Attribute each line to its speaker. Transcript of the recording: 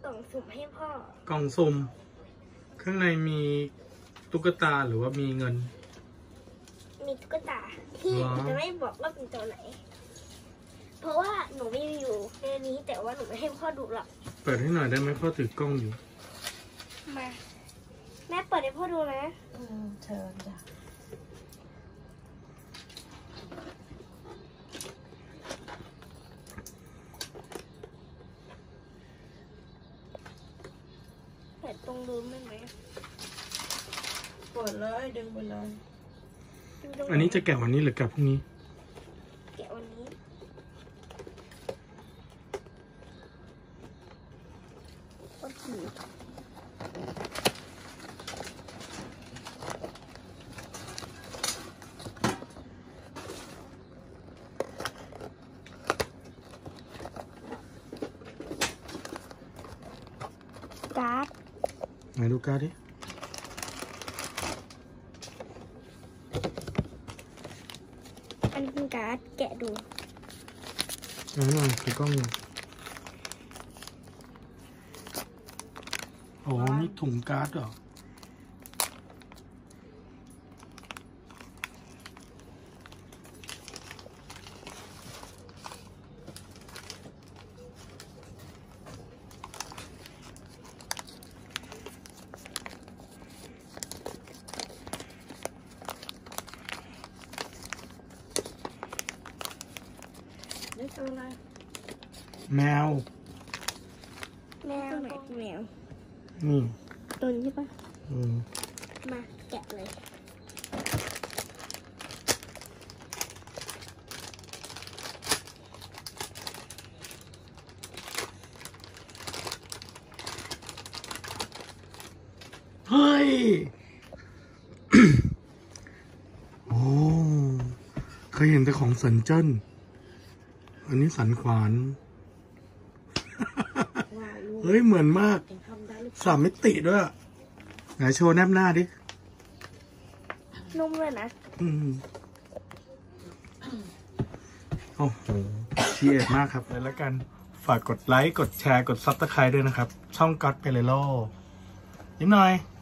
Speaker 1: กล่องสุ่มให้พ่อก
Speaker 2: ล่องสุ่มข้างในมีตุ๊กตาหรือว่ามีเงิน
Speaker 1: มีตุ๊กตาที่จะไม่บอกว่าเป็นตัวไหนเพราะว่าหนูไม่อยู่ในนี้แต่ว่าหนูไม่ให้พ่อดูหรอก
Speaker 2: เปิดให้หน่อยได้ไหมพ่อถือกล้องอยู่
Speaker 1: มาแม่เปิดให้พ่อดูนะ
Speaker 3: เชิญจ้ะ
Speaker 1: เปิดตรงรูมได้ไหม
Speaker 3: เปิดเลยดึงไปเลย
Speaker 2: อันนี้จะแกะวันนี้หรือแกะพรุ่งนี้
Speaker 1: แกะวันนี้โอเคการ์ด
Speaker 2: ไหนดูการ์ดดิ
Speaker 1: อันนี้เป็นการ์ดแกะดู
Speaker 2: ไหนหน่อยถือกล้องอยู่โอ้มีถุงการ์ดเหรอ
Speaker 3: นี่ตัวอะไร
Speaker 2: แมว
Speaker 1: แมวไหนแมว
Speaker 2: นี่
Speaker 1: ตัวนี้ใช่ปะมาแกะเลย
Speaker 2: เฮ้ย โอ้เคยเห็นแต่ของสันเจิ้นอันนี้สันขวานเฮ้ยเหมือนมาก3 มิติด้วยไหนโชว์แนบหน้าดิ
Speaker 1: นุ่มเลยนะ
Speaker 2: โอ้โหชีเอ็ดมากครับแล้วกันฝากกดไลค์กดแชร์กดซับสไครต์ด้วยนะครับช่องก๊อตเปเรโลยิ้มหน่อย